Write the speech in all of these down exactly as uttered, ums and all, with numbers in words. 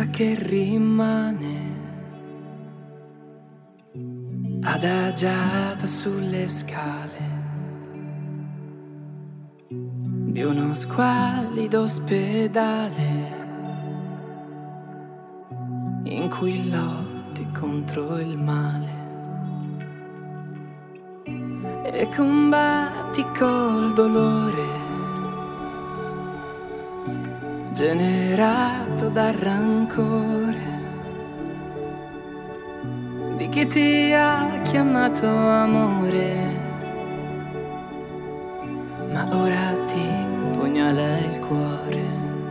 vita che rimane adagiata sulle scale di uno squallido ospedale in cui lotti contro il male e combatti col dolore generato dal rancore di chi ti ha chiamato amore, ma ora ti pugnala il cuore.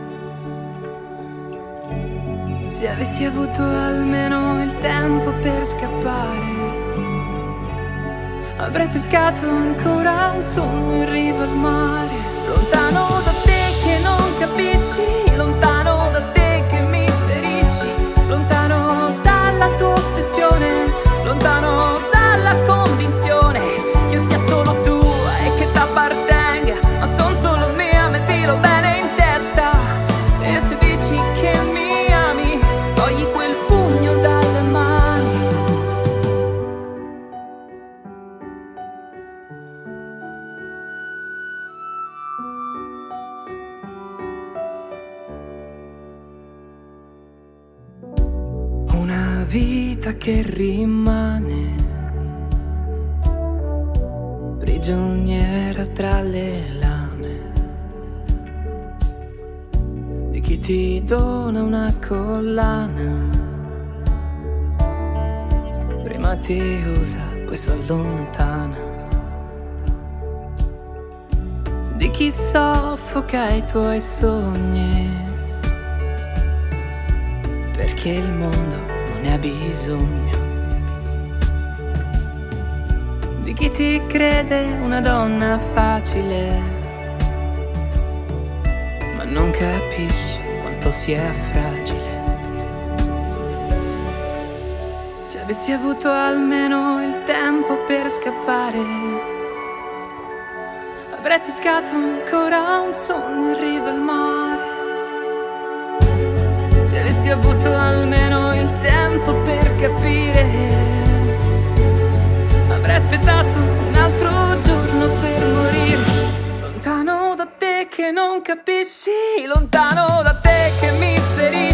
Se avessi avuto almeno il tempo per scappare, avrei pescato ancora un sogno in riva al mare, lontano da te che non capisci, lontano da te che mi ferisci, lontano dalla tua ossessione, lontano dalla convinzione che io sia solo tua e che t'appartenga, ma son solo mia, mettilo bene in testa. E se dici che mi ami, togli quel pugno dalle mani. Una vita che rimane prigioniera tra le lame di chi ti dona una collana, prima ti usa poi s'allontana, di chi soffoca i tuoi sogni perché il mondo non ne ha bisogno, di chi ti crede una donna facile ma non capisce quanto sia fragile. Se avessi avuto almeno il tempo per scappare, avrei pescato ancora un sogno in riva al mare. Se avessi avuto almeno il tempo per capire, avrei aspettato un altro giorno per morire, lontano da te che non capisci, lontano da te che mi ferisci.